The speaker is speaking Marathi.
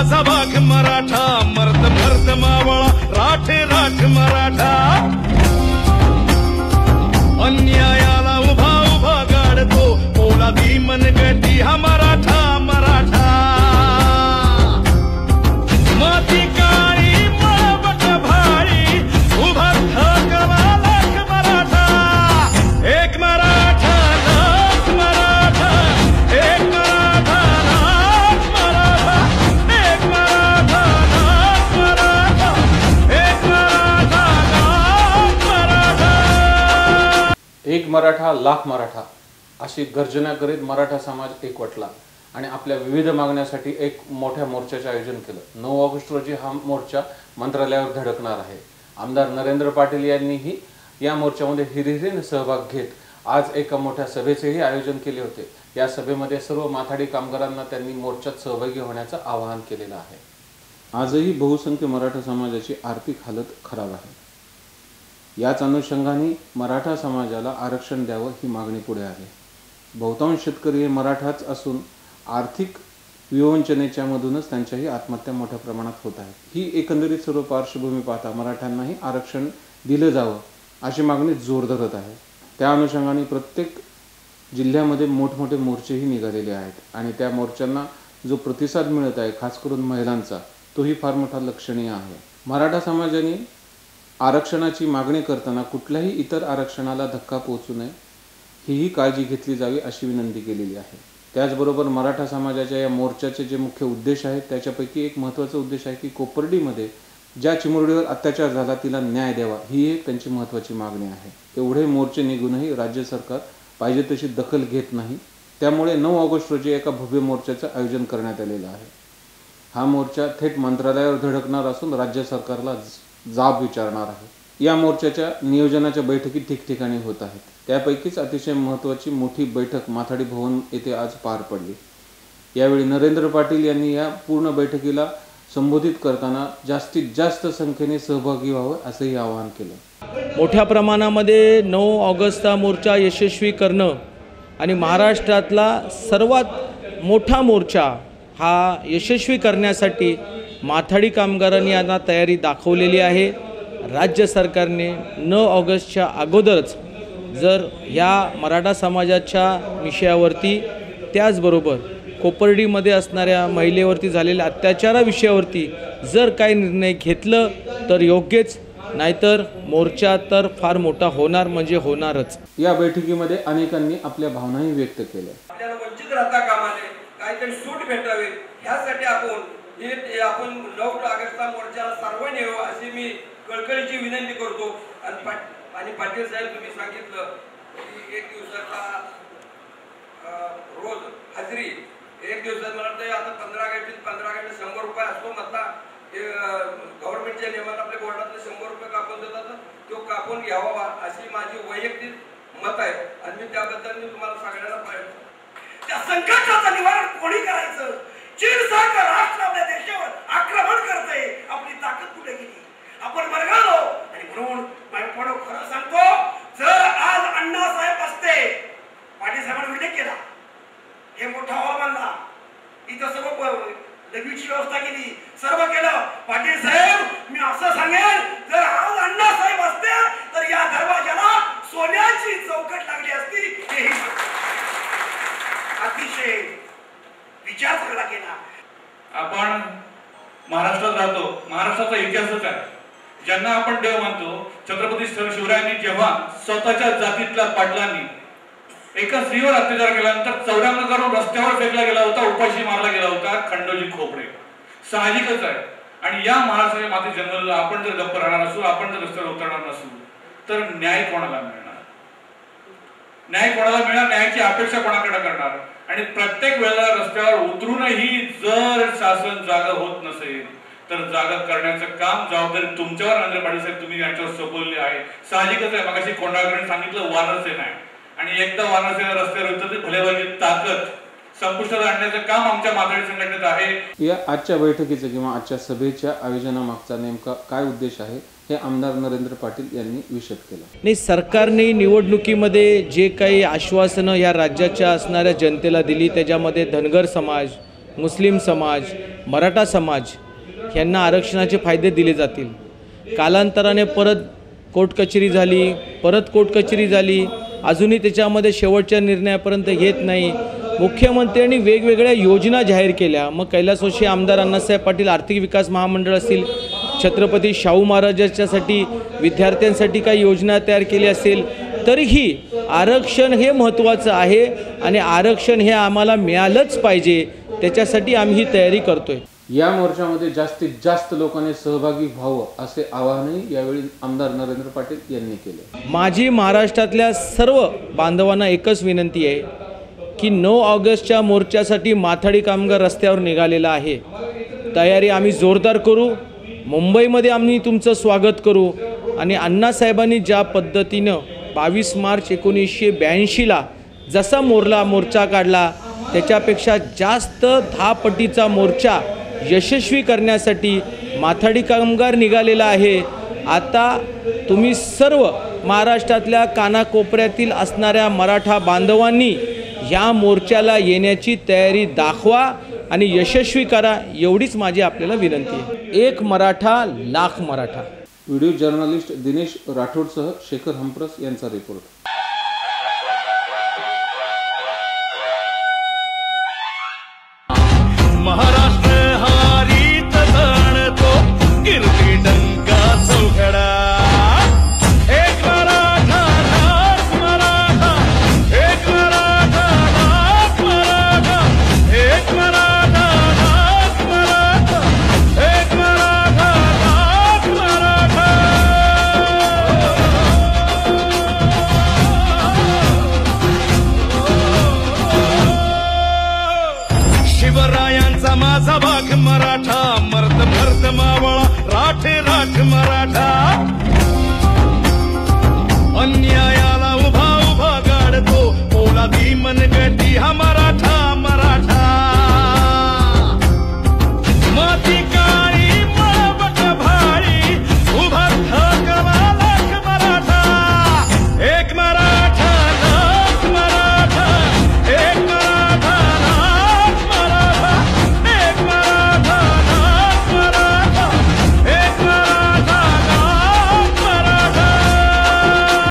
माझा वाघ मराठा, मर्द मर्द मावळा, राठ राठ मराठा, अन्यायाला उभा उभा गाडतो, पोलादी मनगटी हा मराठा मराठा, माती काळी मावट भाळी, उभा ठाकला लाख मराठा, एक मराठा लाख मराठा, एक मराठा लाख मराठा, एक मराठा लाख मराठा, एक मराठा लाख मराठा. एक मराठा लाख मराठा अशी गर्जना करीत मराठा समाज एकवटला आणि आपल्या विविध मागण्यासाठी एक मोठ्या मोर्चाचे आयोजन केलं. 9 ऑगस्ट रोजी हा मोर्चा मंत्रालयावर धडकणार आहे. आमदार नरेंद्र पाटील यांनीही या मोर्चामध्ये हिरिरीने सहभाग घेत आज एका मोठ्या सभेचेही आयोजन केले होते. या सभेमध्ये सर्व माथाडी कामगारांना त्यांनी मोर्चात सहभागी होण्याचं आवाहन केलेलं आहे. आजही बहुसंख्य मराठा समाजाची आर्थिक हालत खराब आहे. याच अनुषंगाने मराठा समाजाला आरक्षण द्यावं ही मागणी पुढे आली. बहुतांश शेतकरी हे मराठाच असून आर्थिक विवंचनेच्या मधूनच त्यांच्याही आत्महत्या मोठ्या प्रमाणात होत आहेत. ही एकंदरीत सर्व पार्श्वभूमी पाहता मराठ्यांनाही आरक्षण दिलं जावं अशी मागणी जोर धरत आहे. त्या अनुषंगाने प्रत्येक जिल्ह्यामध्ये मोठमोठे मोर्चेही निघालेले आहेत आणि त्या मोर्चांना जो प्रतिसाद मिळत आहे खास करून महिलांचा तोही फार मोठा लक्षणीय आहे. मराठा समाजाने आरक्षणाची मागणी करताना कुठल्याही इतर आरक्षणाला धक्का पोहोचू नये हीही काळजी घेतली जावी अशी विनंती केलेली आहे. त्याचबरोबर मराठा समाजाच्या या मोर्चाचे जे मुख्य उद्देश आहेत त्याच्यापैकी एक महत्त्वाचा उद्देश आहे की कोपर्डीमध्ये ज्या चिमुरडीवर अत्याचार झाला तिला न्याय द्यावा ही एक त्यांची महत्त्वाची मागणी आहे. एवढे मोर्चे निघूनही राज्य सरकार पाहिजे तशी दखल घेत नाही. त्यामुळे 9 ऑगस्ट रोजी एका भव्य मोर्चाचं आयोजन करण्यात आलेलं आहे. हा मोर्चा थेट मंत्रालयावर धडकणार असून राज्य सरकारला जाब विचारणार आहे. या मोर्चाच्या नियोजनाच्या बैठकी ठिकठिकाणी होत आहेत. त्यापैकीच अतिशय महत्त्वाची मोठी बैठक माथाडी भवन येथे आज पार पडली. यावेळी नरेंद्र पाटील यांनी या पूर्ण बैठकीला संबोधित करताना जास्तीत जास्त संख्येने सहभागी व्हावं असंही आवाहन केलं. मोठ्या प्रमाणामध्ये 9 ऑगस्टचा मोर्चा यशस्वी करणं आणि महाराष्ट्रातला सर्वात मोठा मोर्चा हा यशस्वी करण्यासाठी माथाडी कामगारांनी यांना तयारी दाखवलेली आहे. राज्य सरकारने 9 ऑगस्टच्या अगोदरच जर ह्या मराठा समाजाच्या विषयावरती त्याचबरोबर कोपर्डीमध्ये असणाऱ्या महिलेवरती झालेल्या अत्याचाराविषयावरती जर काही निर्णय घेतलं तर योग्यच, नाहीतर मोर्चा तर फार मोठा होणार म्हणजे होणारच. या बैठकीमध्ये अनेकांनी आपल्या भावनाही व्यक्त केल्या. आपल्याला वंचित राहता कामा नये, काहीतरी सूट भेटावी ह्यासाठी आपण 9 ऑगस्टचा मोर्चाला सर्वांनी यावं अशी मी कळकळीची विनंती करतो. आणि पाटील साहेब तुम्ही सांगितलं की 1 दिवसाचा रोज हजेरी 1 दिवसात मला वाटतं आता 15 घंटे 100 रुपये असतो. मधला गव्हर्नमेंटच्या नियमात आपल्या बोर्डातले 100 रुपये कापून देतात, तो कापून घ्यावा अशी माझी वैयक्तिक मत आहे. आणि मी त्याबद्दल मी तुम्हाला सगळ्यांना पाहिजे त्या संकटाचं निवारण कोणी करायचं. चीन सारखं राष्ट्र आपल्या देशावर आक्रमण करते, आपली ताकद कुठे गेली, आपण मरगालो. आणि म्हणून खरं सांगतो, जर आज अण्णासाहेब असते, पाटील साहेबांनी उल्लेख केला, हे मोठा हॉल बांधला, इथं सर्व लघवीची व्यवस्था केली, सर्व केलं. पाटील साहेब मी असं सांगेन, जर आज अण्णासाहेब असते तर या दरवाजाला सोन्याची चौकट लागली असती. हेही अतिशय विचार चांगला केला. आपण महाराष्ट्रात राहतो, महाराष्ट्राचा इतिहासच आहे. ज्यांना आपण देव मानतो, छत्रपती शिवरायांनी जेव्हा स्वतःच्या जातीतल्या पाटलांनी एका स्त्रीवर अत्याचार केल्यानंतर 94 करून रस्त्यावर फेकला गेला होता, उपाशी मारला गेला होता खंडोजी खोपडे. साहजिकच आहे. आणि या महाराष्ट्राच्या माती जन्मलेला आपण जर गप्प राहणार असू, आपण जर रस्त्यावर उतरणार नसू तर न्याय कोणाला मिळणार? न्याय कोणाला मिळणार? न्यायाची अपेक्षा कोणाकडे करणार? आणि प्रत्येक वेळेला रस्त्यावर उतरूनही जर शासन जागा होत नसेल तर जागा करण्याचं काम जबाबदारी तुमच्यावर नरेंद्र पाटील साहेब तुम्ही यांच्यावर सोपवली आहे. साहजिकच आहे. मगाशी कोंडाळकरांनी सांगितलं वानरसेना आहे आणि एकदा वानरसेना रस्त्यावर उतरते भलेवाली ताकद संपुष्टात आणण्याचं काम आमच्या माथाडी संघटनेत आहे. या आजच्या बैठकीचं किंवा आजच्या सभेच्या आयोजनामागचा नेमका काय उद्देश आहे हे आमदार नरेंद्र पाटील यांनी विशद केलं. नाही, सरकारने निवडणुकीमध्ये जे काही आश्वासनं या राज्याच्या असणाऱ्या जनतेला दिली त्याच्यामध्ये धनगर समाज, मुस्लिम समाज, मराठा समाज यांना आरक्षणाचे फायदे दिले जातील. कालांतराने परत कोर्ट कचेरी झाली, परत कोर्ट कचेरी झाली, अजूनही त्याच्यामध्ये शेवटच्या निर्णयापर्यंत येत नाही. मुख्यमंत्र्यांनी वेगवेगळ्या योजना जाहीर केल्या. मग कैलासवासी आमदार अण्णासाहेब पाटील आर्थिक विकास महामंडळ असतील, छत्रपती शाहू महाराजांच्यासाठी विद्यार्थ्यांसाठी काही योजना तयार केली असेल, तरीही आरक्षण हे महत्त्वाचं आहे आणि आरक्षण हे आम्हाला मिळालंच पाहिजे. त्याच्यासाठी आम्ही ही तयारी करतोय. या मोर्चामध्ये जास्तीत जास्त लोकांनी सहभागी व्हावं असे आवाहनही यावेळी आमदार नरेंद्र पाटील यांनी केले. माझी महाराष्ट्रातल्या सर्व बांधवांना एकच विनंती आहे की 9 ऑगस्टच्या मोर्चासाठी माथाडी कामगार रस्त्यावर निघालेला आहे. तयारी आम्ही जोरदार करू. मुंबईमध्ये आम्ही तुमचं स्वागत करू आणि अण्णासाहेबांनी ज्या पद्धतीनं 22 मार्च 1982ला जसा मोर्चा काढला त्याच्यापेक्षा जास्त 10 पटीचा मोर्चा यशस्वी करण्यासाठी माथाडी कामगार निघालेला आहे. आता तुम्ही सर्व महाराष्ट्रातल्या कानाकोपऱ्यातील असणाऱ्या मराठा बांधवांनी ह्या मोर्चाला येण्याची तयारी दाखवा आणि यशस्वी करा, एवढीच माझी आपल्याला विनंती आहे. एक मराठा लाख मराठा. व्हिडिओ जर्नलिस्ट दिनेश राठोडसह शेखर हंप्रस यांचा रिपोर्ट. महाराष्ट्र हारीत जाणतो कीर्ती डंका चौघडा. एक मराठा लाख मराठा, एक मराठा लाख मराठा, एक मराठा लाख मराठा, एक मराठा लाख मराठा. शिवरायांचा माझा भाग मराठा, मर्द भरत मावळा